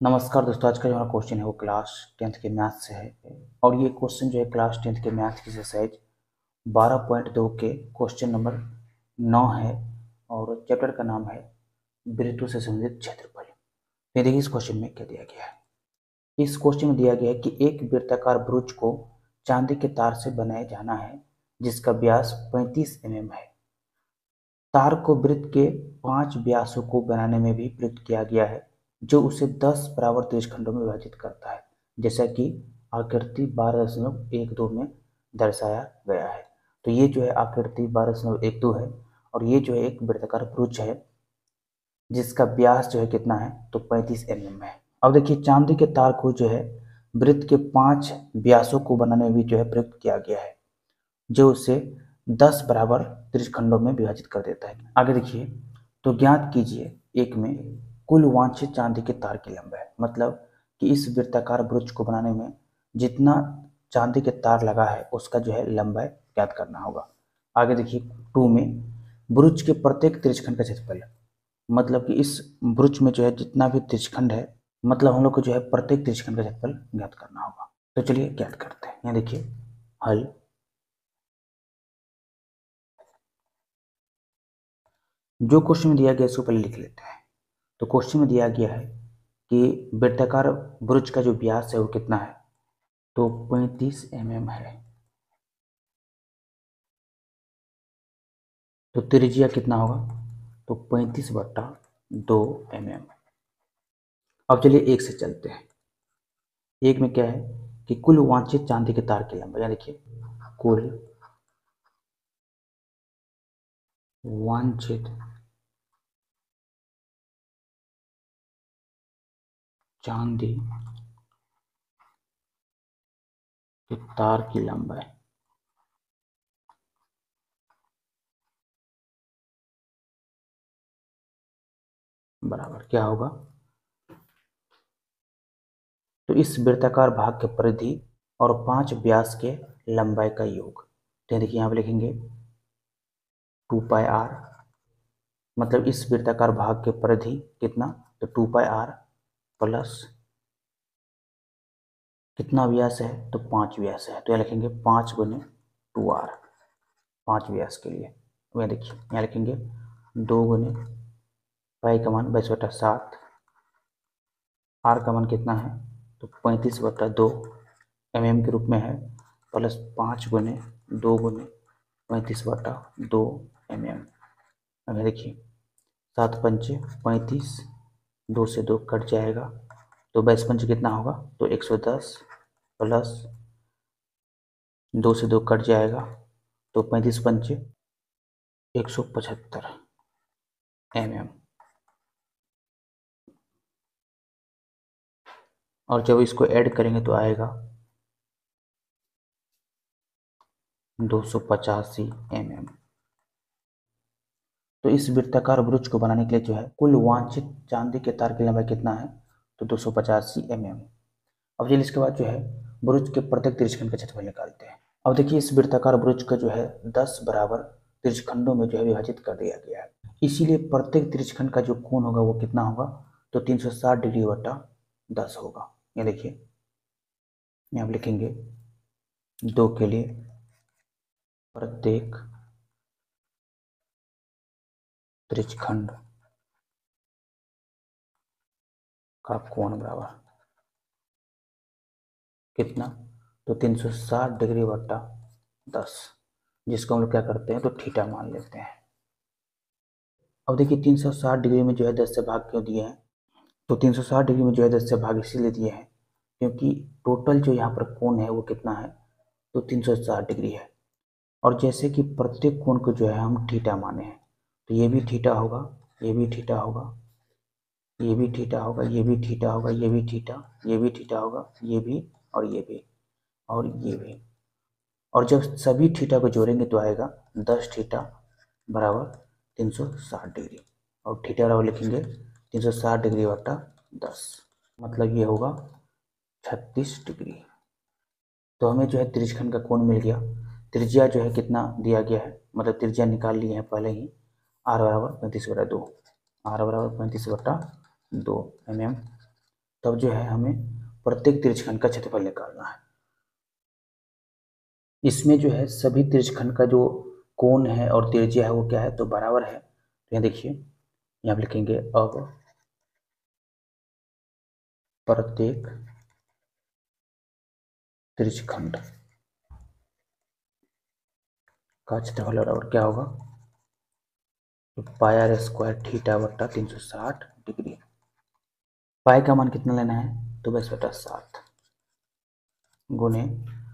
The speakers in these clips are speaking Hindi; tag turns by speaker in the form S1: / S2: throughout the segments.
S1: नमस्कार दोस्तों, आज का जो हमारा क्वेश्चन है वो क्लास 10th के मैथ से है। और ये क्वेश्चन जो है क्लास 10th के मैथ की एक्सरसाइज 12.2 के क्वेश्चन नंबर 9 है। और चैप्टर का नाम है वृत्तों से संबंधित क्षेत्रफल। ये देखिए इस क्वेश्चन में क्या दिया गया है। इस क्वेश्चन में दिया गया है कि एक वृत्ताकार ब्रुज को चांदी के तार से बनाया जाना है जिसका व्यास 35 mm है। तार को वृत्त के 5 व्यासों को बनाने में भी प्रयुक्त किया गया है जो उसे 10 बराबर त्रिज्यखंडों में विभाजित करता है, जैसा कि आकृति 12.12 में दर्शाया गया है। तो ये जो है आकृति 12.12 है और ये जो है एक वृत्ताकार ब्रुज है जिसका व्यास जो है कितना है तो 35 mm है। अब देखिए चांदी के तार को जो है वृत्त के 5 व्यासों को बनाने में भी जो है प्रयुक्त किया गया है जो उसे 10 बराबर त्रिज्यखंडों में विभाजित कर देता है। आगे देखिए, तो ज्ञात कीजिए एक में कुल वांछित चांदी के तार की लंबाई, मतलब कि इस वृत्ताकार ब्रुज को बनाने में जितना चांदी के तार लगा है उसका जो है लंबाई ज्ञात करना होगा। आगे देखिए 2 में ब्रुज के प्रत्येक त्रिज्यखंड का क्षेत्रफल, मतलब कि इस ब्रुज में जो है जितना भी त्रिज्यखंड है, मतलब हम लोग को जो है प्रत्येक त्रिज्यखंड का क्षेत्रफल ज्ञात करना होगा। तो चलिए ज्ञात करते हैं। यहाँ देखिए हल, जो क्वेश्चन में दिया गया इसको पहले लिख लेते हैं। तो क्वेश्चन में दिया गया है कि वृत्ताकार ब्रुज का जो व्यास है वो कितना है तो 35 mm है। तो त्रिज्या कितना होगा तो 35/2 mm। अब चलिए एक से चलते हैं। एक में क्या है कि कुल वांछित चांदी के तार की लंबाई, देखिए कुल वांछित चांदी के तार की लंबाई बराबर क्या होगा तो इस वृत्ताकार भाग के परिधि और 5 व्यास के लंबाई का योग। तो देखिए यहाँ पे लिखेंगे 2πr, मतलब इस वृत्ताकार भाग के परिधि कितना तो 2πr प्लस कितना व्यास है तो 5 व्यास है। तो यहाँ लिखेंगे 5 गुने 2r, 5 व्यास के लिए। यहाँ देखिए यहाँ लिखेंगे 2 गुने पाई का मान 22/7, आर का मान कितना है तो 35/2 mm के रूप में है, प्लस 5 गुने 2 गुने 35/2 mm। अब देखिए 7 पंचे 35, 2 से 2 कट जाएगा तो 22 पंचे कितना होगा तो 110, प्लस 2 से 2 कट जाएगा तो 35 पंचे 175 mm। और जब इसको ऐड करेंगे तो आएगा 285 mm। तो इस वृत्ताकार ब्रुज को बनाने के लिए जो है कुल वांछित चांदी के तार की लंबाई कितना है तो 285 mm। अब चलिए इसके बाद जो है ब्रुज के प्रत्येक त्रिज्यखंड का क्षेत्रफल निकालते हैं। अब देखिए इस वृत्ताकार ब्रुज का जो है 10 बराबर त्रिज्यखंडों में जो है विभाजित कर दिया गया है, इसीलिए प्रत्येक त्रिज्यखंड का जो कोण होगा वो कितना होगा तो 360 डिग्री बटा 10 होगा। ये देखिए यहाँ आप लिखेंगे 2 के लिए प्रत्येक त्रिज्यखंड का कोण बराबर कितना तो 360 डिग्री बटा 10, जिसको हम लोग क्या करते हैं तो थीटा मान लेते हैं। अब देखिए 360 डिग्री में जो है 10 से भाग क्यों दिए हैं तो 360 डिग्री में जो है 10 से भाग इसीलिए दिए हैं क्योंकि टोटल जो यहाँ पर कोण है वो कितना है तो 360 डिग्री है। और जैसे कि प्रत्येक कोण को जो है हम थीटा माने हैं तो ये भी थीटा होगा, ये भी थीटा होगा, ये भी थीटा होगा, ये भी थीटा होगा, ये भी थीटा, ये भी थीटा होगा, ये भी और ये भी और ये भी। और जब सभी थीटा को जोड़ेंगे तो आएगा 10 थीटा बराबर 360 डिग्री। और थीटा बराबर लिखेंगे 360 डिग्री बटा 10, मतलब ये होगा 36 डिग्री। तो हमें जो है त्रिज्यखंड का कोण मिल गया। त्रिज्या जो है कितना दिया गया है, मतलब त्रिज्या निकाल लिए हैं पहले ही, आर बराबर 35/2, आर बराबर 35/2 mm। तब जो है हमें प्रत्येक त्रिज्यखंड का क्षेत्रफल निकालना है। इसमें जो है सभी त्रिज्यखंड का जो कोण है और त्रिज्या है वो क्या है, तो बराबर है। तो यहाँ देखिए, यहाँ पे लिखेंगे अब प्रत्येक त्रिज्यखंड का क्षेत्रफल बराबर क्या होगा, तो पाई आर स्क्वायर थीटा बट्टा 360 डिग्री। पाई का मान कितना लेना है, तो 10/7 गुने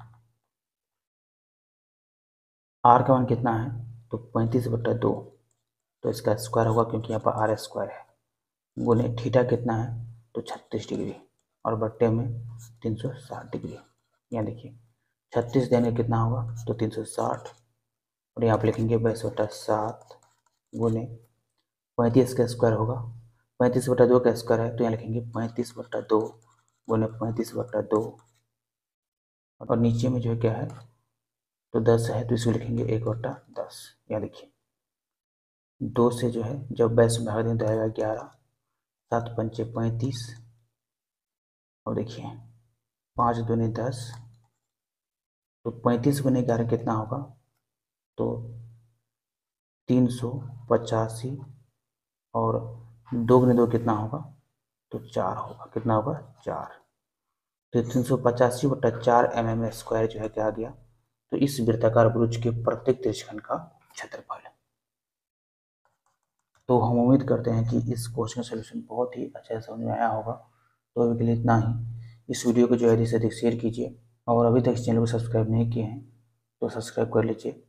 S1: आर का मान कितना है, तो 35/2, तो इसका स्क्वायर होगा क्योंकि यहाँ पर आर स्क्वायर है, गुने थीटा कितना है, तो 36 डिग्री और बट्टे में 360 डिग्री। यहाँ देखिए 36 देने कितना होगा, तो 360 और यहाँ पर लिखेंगे 22/7 गुने 35 का स्क्वायर होगा, 35/2 का स्क्वायर है, तो यहाँ लिखेंगे 35/2 गुने 35/2 और नीचे में जो है क्या है, तो 10 है, तो इसको लिखेंगे 1/10। यहाँ देखिए 2 से जो है जब 22 भाग दें तो आएगा 11, 7 पंचे 35 और देखिए 5 दूनी 10, तो 35 गुने 11 कितना होगा, तो 385 और 2 गुने 2 कितना होगा, तो 4 होगा। कितना होगा, 4। तो 385/4 mm² जो है क्या आ गया, तो इस वृत्ताकार ब्रुज के प्रत्येक त्रिज्यखंड का क्षेत्रफल है। तो हम उम्मीद करते हैं कि इस क्वेश्चन का सलूशन बहुत ही अच्छा से समझ में आया होगा। तो अभी के लिए इतना ही। इस वीडियो को जो है अधिक से अधिक शेयर कीजिए और अभी तक इस चैनल को सब्सक्राइब नहीं किए हैं तो सब्सक्राइब कर लीजिए।